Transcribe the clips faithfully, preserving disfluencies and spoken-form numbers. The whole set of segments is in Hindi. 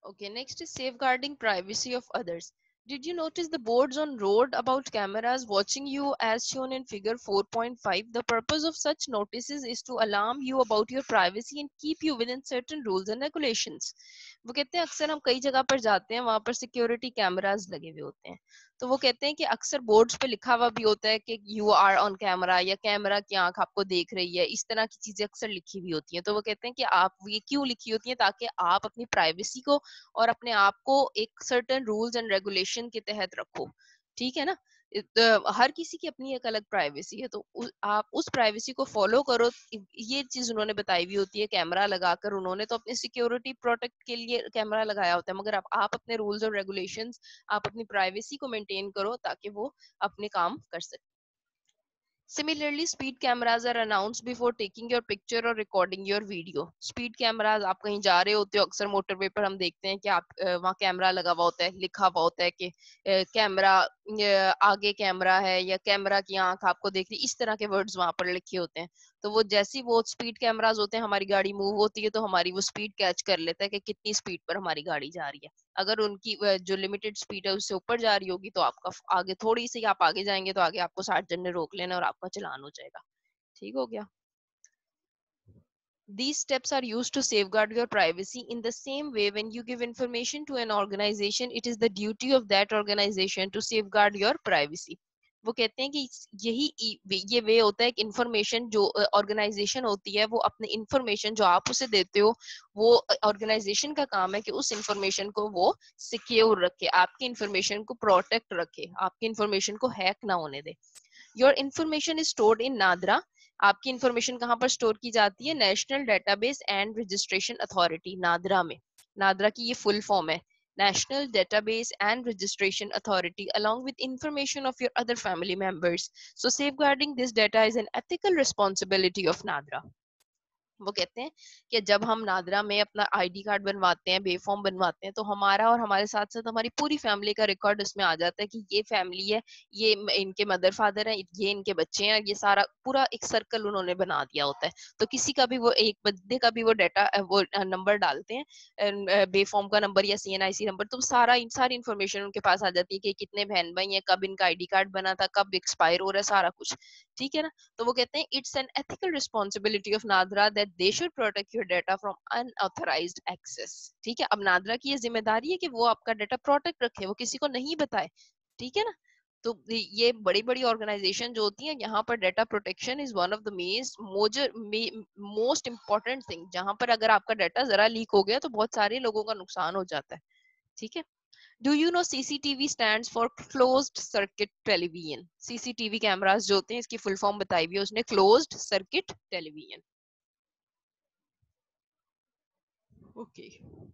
Okay, next is safeguarding privacy of others. Did you notice the boards on road about cameras watching you as shown in figure four point five? The purpose of such notices is to alarm you about your privacy and keep you within certain rules and regulations. वो कहते हैं अक्सर हम कई जगह पर जाते हैं, वहां पर सिक्योरिटी कैमरास लगे हुए होते हैं, तो वो कहते हैं कि अक्सर बोर्ड्स पे लिखा हुआ भी होता है कि यू आर ऑन कैमरा या कैमरा की आंख आपको देख रही है, इस तरह की चीजें अक्सर लिखी हुई होती हैं। तो वो कहते हैं कि आप ये क्यों लिखी होती हैं, ताकि आप अपनी प्राइवेसी को और अपने आप को एक सर्टेन रूल्स एंड रेगुलेशन के तहत रखो, ठीक है ना। इत- अ, हर किसी की अपनी एक अलग प्राइवेसी है, तो उ, आप उस प्राइवेसी को फॉलो करो। ये चीज उन्होंने बताई हुई होती है, कैमरा लगाकर उन्होंने तो अपनी सिक्योरिटी प्रोटेक्ट के लिए कैमरा लगाया होता है, मगर आप, आप अपने रूल्स और रेगुलेशंस, आप अपनी प्राइवेसी को मेंटेन करो ताकि वो अपने काम कर सके। Similarly, speed cameras are announced before taking your picture or recording your video. Speed cameras, आप कहीं जा रहे होते हो, अक्सर मोटरवे पर हम देखते हैं कि आप अ, वहाँ कैमरा लगा हुआ होता है, लिखा हुआ होता है कि कैमरा आगे कैमरा है या कैमरा की आंख आपको देख रही, इस तरह के वर्ड्स वहां पर लिखे होते हैं। तो वो जैसी वो स्पीड कैमराज होते हैं, हमारी गाड़ी मूव होती है तो हमारी वो स्पीड कैच कर लेता है कि कितनी स्पीड पर हमारी गाड़ी जा रही है। अगर उनकी अ, जो लिमिटेड स्पीड है उससे ऊपर जा रही होगी तो आपका फ- आगे थोड़ी सी आप आगे जाएंगे तो आगे आपको साठ जन ने रोक लेना और आपका चालान हो जाएगा। ठीक हो गया। These steps are used to safeguard your privacy. In the same way, when you give information to an organization, it is the duty of that organization to safeguard your privacy. वो कहते हैं कि यही इ- ये वे होता है कि इंफॉर्मेशन जो ऑर्गेनाइजेशन होती है, वो अपने इंफॉर्मेशन जो आप उसे देते हो, वो ऑर्गेनाइजेशन का काम है कि उस इंफॉर्मेशन को वो सिक्योर रखे, आपकी इंफॉर्मेशन को प्रोटेक्ट रखे, आपकी इंफॉर्मेशन को हैक ना होने दे। Your information is stored in NADRA. आपकी इंफॉर्मेशन कहाँ पर स्टोर की जाती है? National database and registration authority, NADRA में। नादरा की ये फुल फॉर्म है, National Database and Registration Authority, along with information of your other family members. So safeguarding this data is an ethical responsibility of NADRA. वो कहते हैं कि जब हम नादरा में अपना आईडी कार्ड बनवाते हैं, बे फॉर्म बनवाते हैं, तो हमारा और हमारे साथ साथ हमारी पूरी फैमिली का रिकॉर्ड उसमें आ जाता है कि ये फैमिली है, ये म- इनके मदर फादर हैं, ये इनके बच्चे हैं, ये सारा पूरा एक सर्कल उन्होंने बना दिया होता है। तो किसी का भी वो एक बंदे का भी वो डाटा वो नंबर डालते हैं, अ, बे फॉर्म का नंबर या सी एन आई सी नंबर, तो सारा सारी इन्फॉर्मेशन उनके पास आ जाती है कि कितने बहन भाई हैं, कब इनका आईडी कार्ड बना था, कब एक्सपायर हो रहा है, सारा कुछ। ठीक है ना। तो वो कहते हैं it's an ethical responsibility of NADRA that they should protect your data from unauthorised access. ठीक है, अब नादरा की ये जिम्मेदारी है कि वो आपका डाटा प्रोटेक्ट रखे, वो किसी को नहीं बताए। ठीक है ना। तो ये बड़ी बड़ी ऑर्गेनाइजेशन जो होती हैं, यहाँ पर data protection is one of the major most important thing, जहां पर अगर आपका डाटा जरा लीक हो गया तो बहुत सारे लोगों का नुकसान हो जाता है। ठीक है। Do you know C C T V stands for closed circuit television? C C T V cameras जो होते हैं, इसकी फुल फॉर्म बताई हुई है उसने, closed circuit television. Okay.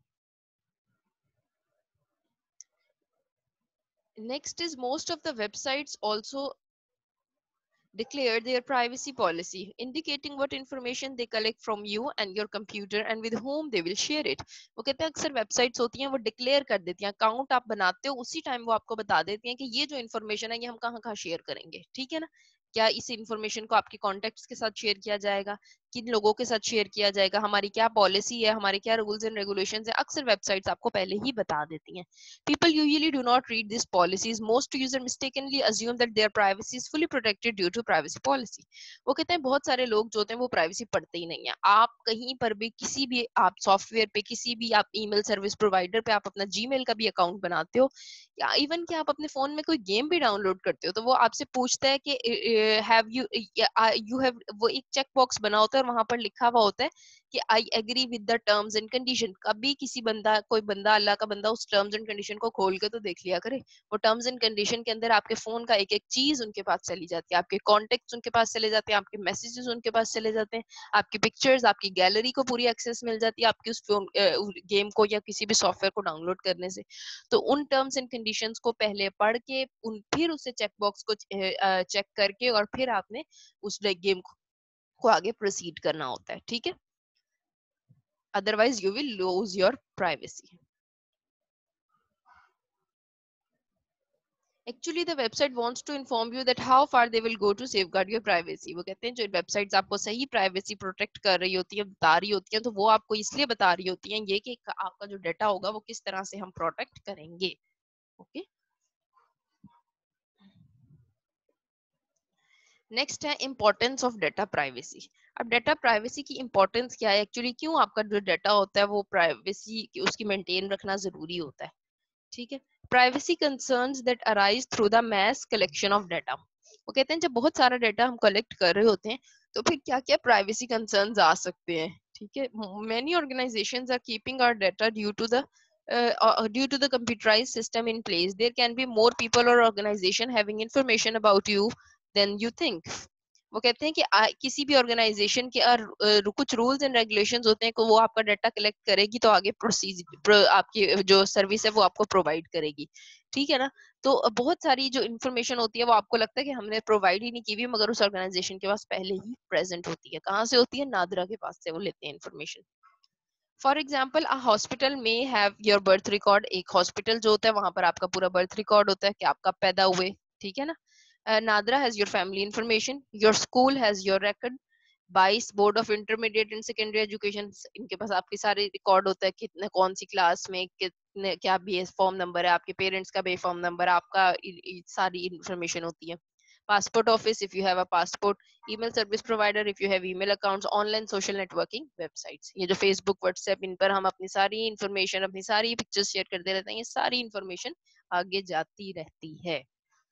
Next is most of the websites also declare their privacy policy, indicating what information they collect from you and your computer and with whom they will share it. वो कहते हैं अक्सर वेबसाइट्स होती हैं वो डिक्लेयर कर देती हैं, अकाउंट आप बनाते हो उसी टाइम वो आपको बता देती हैं कि ये जो इन्फॉर्मेशन है ये हम कहाँ कहाँ शेयर करेंगे। ठीक है ना। क्या इस इन्फॉर्मेशन को आपके कॉन्टेक्ट्स के साथ शेयर किया जाएगा, किन लोगों के साथ शेयर किया जाएगा, हमारी क्या पॉलिसी है, हमारे क्या रूल्स एंड रेगुलेशंस है, अक्सर वेबसाइट्स आपको पहले ही बता देती हैं। People usually do not read these policies. Most users mistakenly assume that their privacy is fully protected due to privacy policy. वो कहते हैं बहुत सारे लोग जो होते हैं वो प्राइवेसी पढ़ते ही नहीं है। आप कहीं पर भी किसी भी आप सॉफ्टवेयर पे, किसी भी आप ईमेल सर्विस प्रोवाइडर पे आप अपना जीमेल का भी अकाउंट बनाते हो, या इवन कि आप अपने फोन में कोई गेम भी डाउनलोड करते हो, तो वो आपसे पूछता है कि हैव यू यू हैव, वो एक चेक बॉक्स बना होता है और वहां पर लिखा हुआ होता है कि I agree with the terms and condition. कभी किसी बंदा, कोई बंदा, अल्लाह का बंदा उस टर्म्स एंड कंडीशन को खोल के तो देख लिया करे। वो टर्म्स एंड कंडीशन के अंदर आपके फोन का एक एक चीज उनके पास चली जाती है, आपके कॉन्टेक्ट्स उनके पास चले जाते हैं, आपके मैसेजेस उनके पास चले जाते हैं, आपकी पिक्चर्स, आपकी गैलरी को पूरी एक्सेस मिल जाती है आपकी उस फोन गेम को या किसी भी सॉफ्टवेयर को डाउनलोड करने से। तो उन टर्म्स एंड कंडीशंस को पहले पढ़ के उन फिर उसे चेक बॉक्स को चेक करके और फिर आपने उस गेम को, को आगे प्रोसीड करना होता है। ठीक है। Otherwise you will lose your privacy. Actually the website wants to inform you that how far they will go to safeguard your privacy. वो कहते हैं जो वेबसाइट्स आपको सही प्राइवेसी प्रोटेक्ट कर रही होती है, बता रही होती हैं, तो वो आपको इसलिए बता रही होती हैं ये कि आपका जो डाटा होगा वो किस तरह से हम प्रोटेक्ट करेंगे. ओके. नेक्स्ट है इम्पोर्टेंस ऑफ डाटा प्राइवेसी. अब डाटा प्राइवेसी की इम्पोर्टेंस क्या है, एक्चुअली क्यों आपका जो डाटा होता है वो प्राइवेसी उसकी मेंटेन रखना जरूरी होता है. ठीक है. Privacy concerns that arise through the mass collection of data. वो कहते हैं जब बहुत सारा डाटा हम कलेक्ट कर रहे होते हैं तो फिर क्या क्या प्राइवेसी कंसर्न्स आ सकते हैं. ठीक है. Many organisations are keeping our data due to the uh, due to the computerized system in place. There can be more people or organization having information about you than you think. वो कहते हैं कि आ, किसी भी ऑर्गेनाइजेशन के आ, कुछ रूल्स एंड रेगुलेशंस होते हैं कि वो आपका डाटा कलेक्ट करेगी तो आगे प्रोसीजर आपकी जो सर्विस है वो आपको प्रोवाइड करेगी. ठीक है ना. तो बहुत सारी जो इन्फॉर्मेशन होती है वो आपको लगता है कि हमने प्रोवाइड ही नहीं की हुई, मगर उस ऑर्गेनाइजेशन के पास पहले ही प्रेजेंट होती है. कहाँ से होती है? नादरा के पास से वो लेते हैं information. For example a hospital में हैव योर बर्थ रिकॉर्ड. एक हॉस्पिटल जो होता है वहां पर आपका पूरा बर्थ रिकॉर्ड होता है कि आप कब पैदा हुए. ठीक है ना. NADRA has your family information. Your school has your record. बाईस board of intermediate and secondary education, इनके पास आपके सारे रिकॉर्ड होता है कितने कौन सी क्लास में कितने क्या बी फॉर्म नंबर है, आपके पेरेंट्स का बे फॉर्म नंबर, आपका इ, इ, सारी इंफॉर्मेशन होती है. passport office if you have a passport, email service provider if you have email accounts, online social networking websites. ये जो Facebook, WhatsApp, इन पर हम अपनी सारी इंफॉर्मेशन अपनी सारी पिक्चर्स शेयर करते रहते हैं, ये सारी इंफॉर्मेशन आगे जाती रहती है.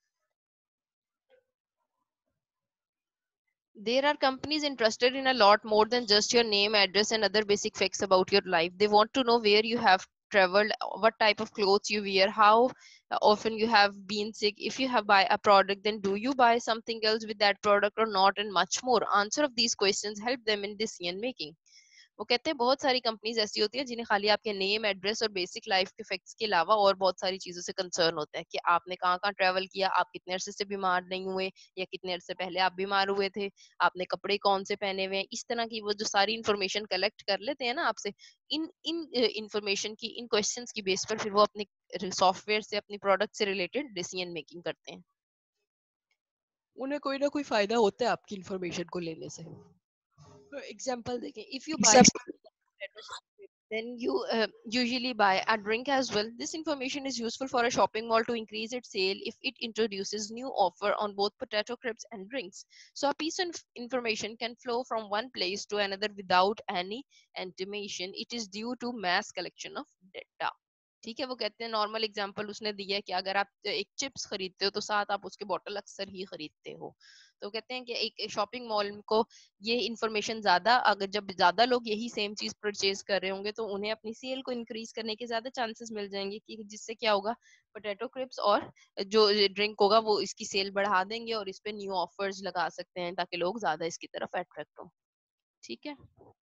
There are companies interested in a lot more than just your name, address, and other basic facts about your life. They want to know where you have traveled, what type of clothes you wear, how often you have been sick. If you have buy a product, then do you buy something else with that product or not, and much more. Answer of these questions help them in decision making. वो कहते हैं बहुत सारी कंपनीज ऐसी होती है जिन्हें खाली आपके नेम, एड्रेस और बेसिक लाइफ के फैक्ट्स के अलावा और बहुत सारी चीजों से कंसर्न होता है कि आपने कहाँ कहाँ ट्रेवल किया, आप कितने अरसे से बीमार नहीं हुए या कितने अरसे पहले आप बीमार हुए थे, आपने कपड़े कौन से पहने हुए हैं. इस तरह की वो जो सारी इंफॉर्मेशन कलेक्ट कर लेते हैं ना आपसे, इन इन इंफॉर्मेशन की, इन क्वेश्चंस की बेस पर फिर वो अपने सॉफ्टवेयर से अपनी प्रोडक्ट से रिलेटेड डिसीजन मेकिंग करते हैं. उन्हें कोई ना कोई फायदा होता है आपकी इंफॉर्मेशन को लेने से. एग्जाम्पल देखें, if you buy then you uh, usually buy a drink as well. This information is useful for a shopping mall to increase its sale if it introduces new offer on both potato crisps and drinks. So a piece of information can flow from one place to another without any intimation. It is due to mass collection of data. ठीक है. वो कहते हैं नॉर्मल एग्जांपल उसने दिया है कि अगर आप एक चिप्स खरीदते हो तो साथ आप उसके बॉटल अक्सर ही खरीदते हो. तो कहते हैं कि एक शॉपिंग मॉल को ये इन्फॉर्मेशन ज्यादा, अगर जब ज्यादा लोग यही सेम चीज परचेज कर रहे होंगे तो उन्हें अपनी सेल को इंक्रीज करने के ज्यादा चांसेस मिल जाएंगे, कि जिससे क्या होगा, पोटैटो क्रिप्स और जो ड्रिंक होगा वो इसकी सेल बढ़ा देंगे और इस पे न्यू ऑफर्स लगा सकते हैं ताकि लोग ज्यादा इसकी तरफ अट्रैक्ट हो. ठीक है.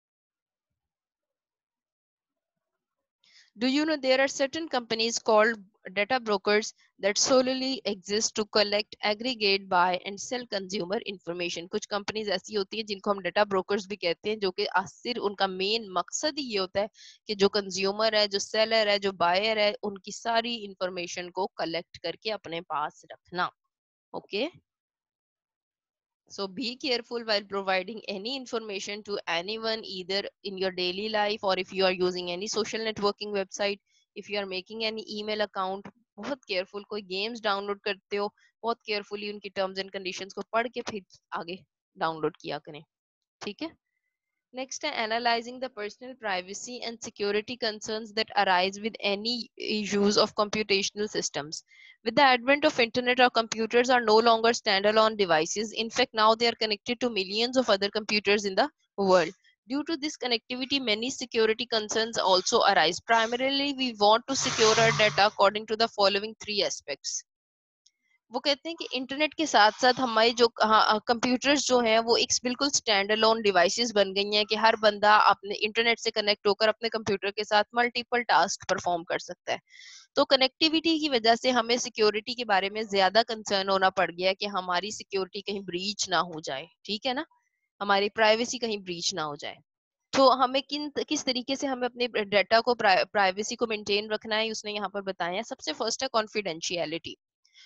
Do you know there are certain companies called data brokers that solely exist to collect, aggregate, buy and sell consumer information? कुछ कंपनीज ऐसी होती है जिनको हम डेटा ब्रोकर्स भी कहते हैं, जो कि सिर्फ उनका मेन मकसद ही ये होता है कि जो कंज्यूमर है, जो सेलर है, जो बायर है, उनकी सारी इंफॉर्मेशन को कलेक्ट करके अपने पास रखना. Okay. okay? So be careful while providing any information to anyone, either in your daily life or if you are using any social networking website, if you are making any email account. बहुत careful. कोई games download करते हो, बहुत carefully उनकी terms and conditions को पढ़ के फिर आगे download किया करें. ठीक है. Next, analyzing the personal privacy and security concerns that arise with any use of computational systems. With the advent of internet, our computers are no longer standalone devices. In fact, now they are connected to millions of other computers in the world. Due to this connectivity, many security concerns also arise. Primarily, we want to secure our data according to the following three aspects. वो कहते हैं कि इंटरनेट के साथ साथ हमारे जो कंप्यूटर्स जो हैं वो एक बिल्कुल स्टैंड अलोन डिवाइसेस बन गई हैं कि हर बंदा अपने इंटरनेट से कनेक्ट होकर अपने कंप्यूटर के साथ मल्टीपल टास्क परफॉर्म कर सकता है. तो कनेक्टिविटी की वजह से हमें सिक्योरिटी के बारे में ज्यादा कंसर्न होना पड़ गया कि हमारी सिक्योरिटी कहीं ब्रीच ना हो जाए. ठीक है ना. हमारी प्राइवेसी कहीं ब्रीच ना हो जाए. तो हमें किन किस तरीके से हमें अपने डाटा को प्राइवेसी को मेंटेन रखना है, उसने यहाँ पर बताया. सबसे फर्स्ट है कॉन्फिडेंशियलिटी.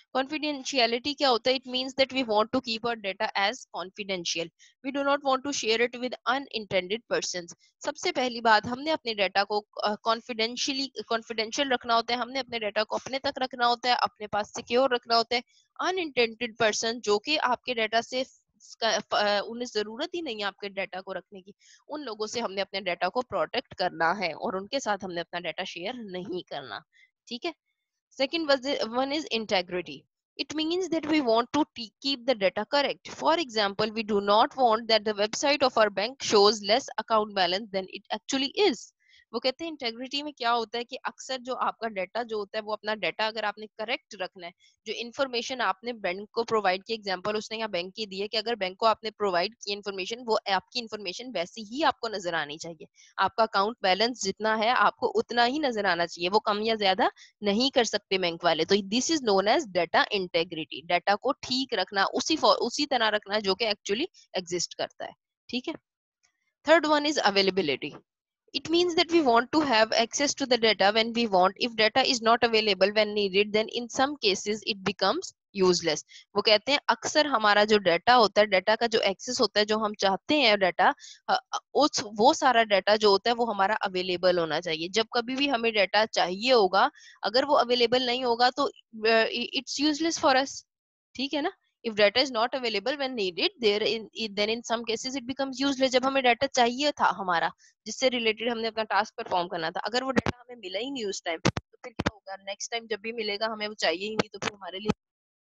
कॉन्फिडेंशियलिटी क्या होता है? It means that we want to keep our data as confidential, we do not want to share it with unintended persons. सबसे पहली बात, हमने अपने डेटा को कॉन्फिडेंशियली कॉन्फिडेंशियल रखना होता है, हमने अपने डेटा को अपने तक रखना होता है, अपने पास सिक्योर रखना होता है। अनइंटेंडेड पर्सन जो कि आपके डेटा से उन्हें जरूरत ही नहीं है आपके डाटा को रखने की, उन लोगों से हमने अपने डाटा को प्रोटेक्ट करना है और उनके साथ हमने अपना डाटा शेयर नहीं करना। ठीक है। Second was the- one is integrity. It means that we want to t- keep the data correct. For example, we do not want that the website of our bank shows less account balance than it actually is. वो कहते हैं इंटेग्रिटी में क्या होता है कि अक्सर जो आपका डाटा जो होता है वो अपना डाटा अगर आपने करेक्ट रखना है, जो इन्फॉर्मेशन आपने बैंक को प्रोवाइड की, एग्जांपल उसने यहाँ बैंक की दी है कि अगर बैंक को आपने प्रोवाइड की इन्फॉर्मेशन, वो आपकी इन्फॉर्मेशन वैसी ही आपको नजर आनी चाहिए। आपका अकाउंट बैलेंस जितना है आपको उतना ही नजर आना चाहिए, वो कम या ज्यादा नहीं कर सकते बैंक वाले। तो this is known as data integrity, data को ठीक रखना, उसी उसी तरह रखना जो कि एक्चुअली एग्जिस्ट करता है। ठीक है। Third one is availability. It means that we want to have access to the data when we want. If data is not available when needed, then in some cases it becomes useless. वो कहते हैं अक्सर हमारा जो डाटा होता है, डाटा का जो एक्सेस होता है, जो हम चाहते हैं डाटा, उस वो सारा डाटा जो होता है वो हमारा अवेलेबल होना चाहिए। जब कभी भी हमें डाटा चाहिए होगा, अगर वो अवेलेबल नहीं होगा तो इट्स यूजलेस फॉर अस। ठीक है ना। If data is not available when needed, there in then in some cases it becomes useless. जब हमें डाटा चाहिए था हमारा, जिससे रिलेटेड हमने अपना टास्क परफॉर्म करना था, अगर वो डाटा हमें मिला ही नहीं उस टाइम, तो फिर क्या होगा? नेक्स्ट टाइम जब भी मिलेगा हमें वो चाहिए ही नहीं, तो फिर हमारे लिए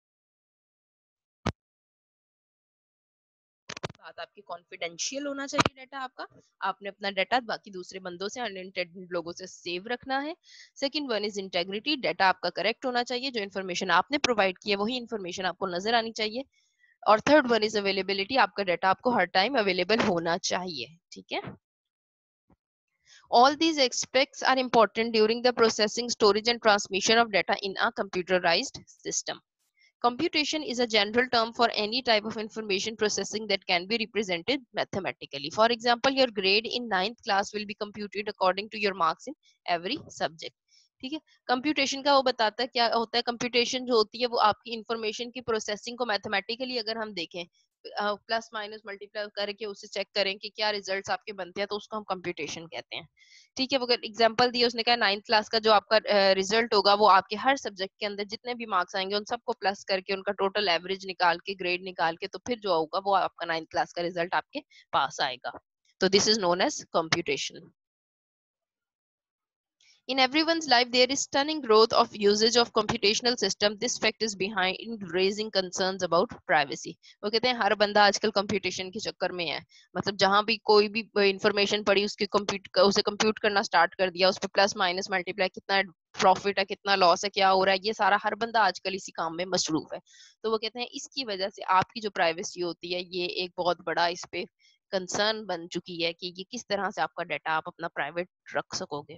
बात आपकी कॉन्फिडेंशियल होना चाहिए डाटा आपका। आपने अपना डाटा बाकी दूसरे बंदों से, अनइंटेंडेड लोगों से सेव रखना है। Second one is integrity, data आपका करेक्ट होना चाहिए, जो इन्फॉर्मेशन आपने प्रोवाइड की है वही इन्फॉर्मेशन आपको नजर आनी चाहिए। और थर्ड वन इज अवेलेबिलिटी, आपका डाटा आपको हर टाइम अवेलेबल होना चाहिए। ठीक है। All these aspects are important during the processing, storage, and transmission of data in a computerized system. Computation is a general term for any type of information processing that can be represented mathematically. For example, your grade in ninth class will be computed according to your marks in every subject. ठीक है। कंप्यूटेशन का वो बताता है क्या होता है। कंप्यूटेशन जो होती है वो आपकी इंफॉर्मेशन की प्रोसेसिंग को मैथमेटिकली अगर हम देखें, प्लस माइनस मल्टीप्लाई करके उसे चेक करें कि क्या रिजल्ट्स आपके बनते हैं, तो उसको हम कंप्यूटेशन कहते हैं। ठीक है। वो अगर एग्जांपल दिए, उसने कहा नाइन्थ क्लास का जो आपका रिजल्ट होगा वो आपके हर सब्जेक्ट के अंदर जितने भी मार्क्स आएंगे उन सबको प्लस करके उनका टोटल एवरेज निकाल के, ग्रेड निकाल के, तो फिर जो होगा वो आपका नाइन्थ क्लास का रिजल्ट आपके पास आएगा। तो this is known as computation. In everyone's life, there is stunning growth of usage of computational system. This fact is behind raising concerns about privacy. वो कहते हैं हर बंदा आजकल कंप्यूटेशन के चक्कर में है। मतलब जहां भी कोई भी इंफॉर्मेशन पड़ी, उसके कंप्यूट उसे कंप्यूट करना स्टार्ट कर दिया, उस पर प्लस माइनस मल्टीप्लाई, कितना प्रॉफिट है, कितना लॉस है, क्या हो रहा है, ये सारा हर बंदा आजकल इसी काम में मसरूफ है। तो वो कहते हैं इसकी वजह से आपकी जो प्राइवेसी होती है, ये एक बहुत बड़ा इस पे कंसर्न बन चुकी है कि ये किस तरह से आपका डाटा आप अपना प्राइवेट रख सकोगे।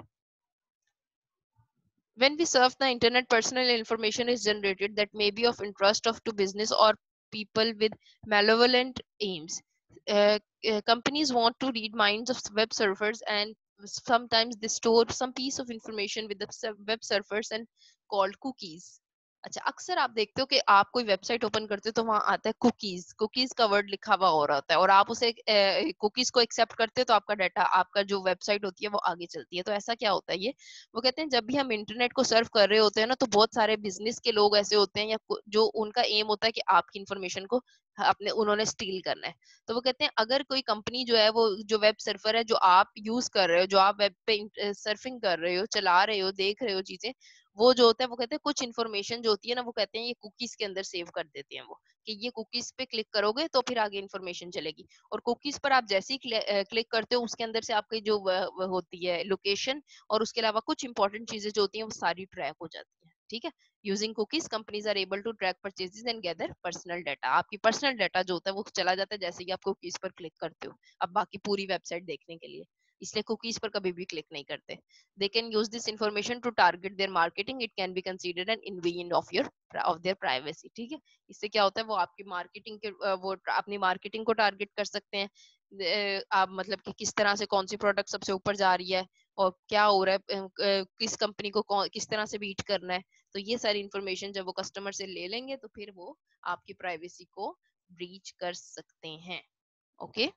When we surf the internet, personal information is generated that may be of interest of to business or people with malevolent aims. Uh, uh, companies want to read minds of web surfers, and sometimes they store some piece of information with the sur- web surfers and called cookies. अच्छा, अक्सर आप देखते हो कि आप कोई वेबसाइट ओपन करते हो तो वहां आता है कुकीज, कुकीज का वर्ड लिखा हुआ हो रहा होता है, और आप उसे कुकीज को एक्सेप्ट करते हो तो आपका डाटा, आपका जो वेबसाइट होती है वो आगे चलती है। तो ऐसा क्या होता है ये? वो कहते हैं जब भी हम इंटरनेट को सर्व कर रहे होते हैं ना, तो बहुत सारे बिजनेस के लोग ऐसे होते हैं या कु- जो उनका एम होता है कि आपकी इंफॉर्मेशन को अपने उन्होंने स्टील करना है। तो वो कहते हैं अगर कोई कंपनी जो है, वो जो वेब सर्फर है जो आप यूज कर रहे हो, जो आप वेब पे सर्फिंग कर रहे हो, चला रहे हो, देख रहे हो चीजें, वो जो होता है, वो कहते हैं कुछ इन्फॉर्मेशन जो होती है ना, वो कहते हैं ये कुकीज के अंदर सेव कर देते हैं वो, कि ये कुकीज पे क्लिक करोगे तो फिर आगे इन्फॉर्मेशन चलेगी। और कुकीज पर आप जैसे ही क्लिक करते हो, उसके अंदर से आपकी जो वह, वह होती है लोकेशन, और उसके अलावा कुछ इंपॉर्टेंट चीजें जो होती हैं वो सारी ट्रैक हो जाती है। ठीक है। Using cookies companies are able to track purchases and gather personal data. आपकी पर्सनल डाटा जो होता है वो चला जाता है जैसे ही आप कुकीज पर क्लिक करते हो, अब बाकी पूरी वेबसाइट देखने के लिए, इसलिए कुकीज पर कभी भी क्लिक नहीं करते। They can use this information to target their marketing. It can be considered an invasion of your of their privacy. ठीक है। इससे क्या होता है, वो आपकी मार्केटिंग के अ, वो अपनी मार्केटिंग को टारगेट कर सकते हैं। अ, आप मतलब कि किस तरह से कौन सी प्रोडक्ट सबसे ऊपर जा रही है, और क्या हो रहा है, अ, अ, किस कंपनी को कौन किस तरह से बीट करना है। तो ये सारी इंफॉर्मेशन जब वो कस्टमर से ले लेंगे तो फिर वो आपकी प्राइवेसी को ब्रीच कर सकते हैं। ओके,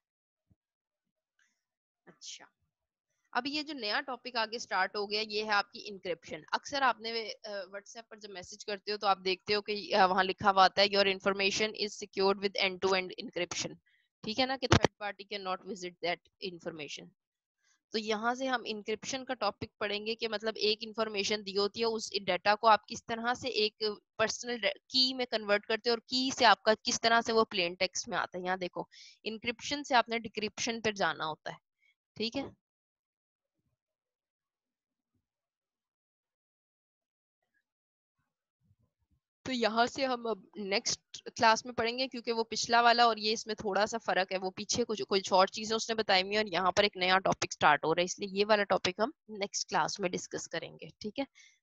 अच्छा। अब ये जो नया टॉपिक आगे स्टार्ट हो गया, ये है आपकी इंक्रिप्शन। अक्सर आपने व्हाट्सएप पर जब मैसेज करते हो तो आप देखते हो कि अ, वहाँ लिखा हुआ आता है your information is secured with end to end encryption. ठीक है ना, कि third party can not visit that information. तो यहाँ से हम इंक्रिप्शन का टॉपिक पढ़ेंगे कि मतलब एक इंफॉर्मेशन दी होती है, उस डाटा को आप किस तरह से एक पर्सनल की में कन्वर्ट करते हो, और की से आपका किस तरह से वो प्लेन टेक्स्ट में आता है। यहाँ देखो, इंक्रिप्शन से आपने डिक्रिप्शन पर जाना होता है। ठीक है, तो यहाँ से हम अब नेक्स्ट क्लास में पढ़ेंगे, क्योंकि वो पिछला वाला और ये इसमें थोड़ा सा फर्क है। वो पीछे कुछ कुछ और चीजें उसने बताई हुई हैं, और यहाँ पर एक नया टॉपिक स्टार्ट हो रहा है, इसलिए ये वाला टॉपिक हम नेक्स्ट क्लास में डिस्कस करेंगे। ठीक है।